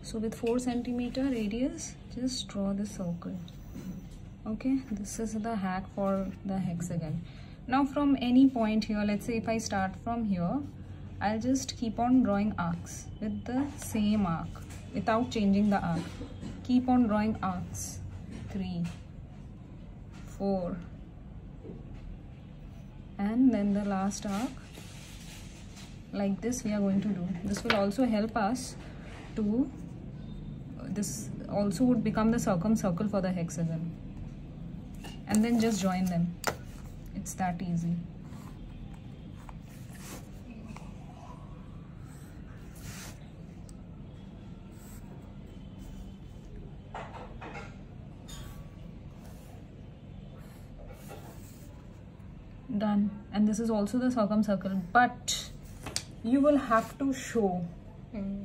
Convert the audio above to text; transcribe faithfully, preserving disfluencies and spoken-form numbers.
So with four centimeter radius, just draw the circle. Okay, this is the hack for the hexagon. Now from any point here, let's say if I start from here, I'll just keep on drawing arcs with the same arc without changing the arc. Keep on drawing arcs. Three, four, and then the last arc. Like this we are going to do. This will also help us to, this also would become the circumcircle for the hexagon. And then just join them. It's that easy. Done. And this is also the circumcircle, but you will have to show Mm.